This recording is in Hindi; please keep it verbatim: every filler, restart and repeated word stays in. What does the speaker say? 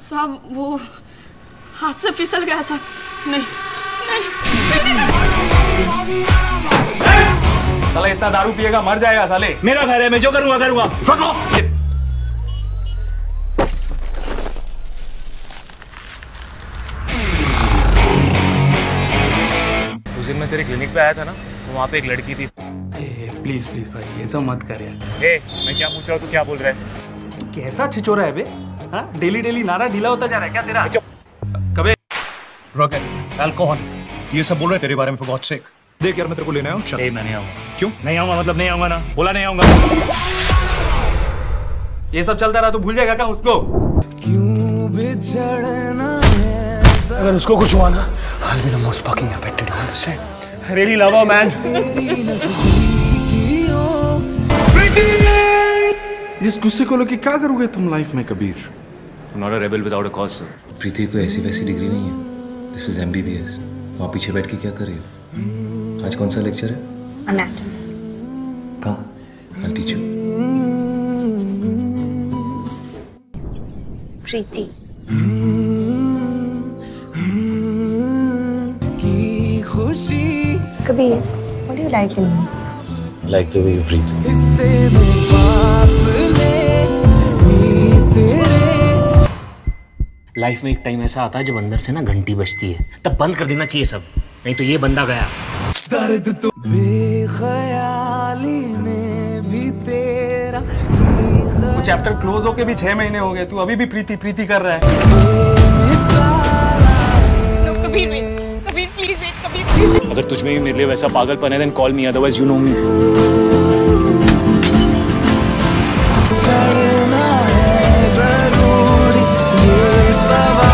साहब वो हाथ से फिसल गया साहब। नहीं नहीं, नहीं। साले इतना दारू पिएगा मर जाएगा साले। मेरा घर है, मैं जो करूंगा करूंगा। उस दिन मैं तेरे क्लिनिक पे आया था ना, तो वहाँ पे एक लड़की थी। प्लीज प्लीज भाई ये सब मत कर यार। ए, मैं क्या पूछ रहा हूँ, तू क्या बोल रहा है? तू कैसा छिचोरा है बे? हाँ डेली डेली नारा ढीला होता जा रहा है क्या तेरा? कबे रॉकेट अल्कोहल ये सब बोल रहे तेरे बारे में, फॉर गॉड सेक। देख यार मैं तेरे को लेने आया हूँ। ए, मैं नहीं आऊंगा। क्यों नहीं आऊंगा? मतलब नहीं आऊंगा ना, बोला नहीं आऊंगा। ये सब चलता रहा तो भूल जाएगा क्या उसको? क्यों बिछड़ना है? अगर उसको कुछ हुआ ना, I'll be the most fucking affected, you understand? I really love her, man. इस गुस्से को लेके क्या करोगे तुम लाइफ में Kabir? I'm not a rebel without a cause, sir. प्रीति को ऐसी वैसी डिग्री नहीं है। This is M B B S. वहाँ पीछे बैठ के क्या कर रही हो? आज कौन सा लेक्चर है? Anatomy. Come, I'll teach you. प्रीति। की खुशी Kabir, what do you like in me? Like the way you breathe. इससे फासले भी तेरे। लाइफ में एक टाइम ऐसा आता है जब अंदर से ना घंटी बजती है, तब बंद कर देना चाहिए सब, नहीं तो ये बंदा गया। दर्द तो बेख्याली में भी तेरा वो चैप्टर क्लोज होके भी छह महीने हो गए, तू अभी भी प्रीति प्रीति कर रहा है। No, Kabir wait, Kabir please wait, Kabir please। अगर तुझ में भी मेरे लिए वैसा पागलपन है, then call me, otherwise you know me. सड़ना है जरूरी ये सब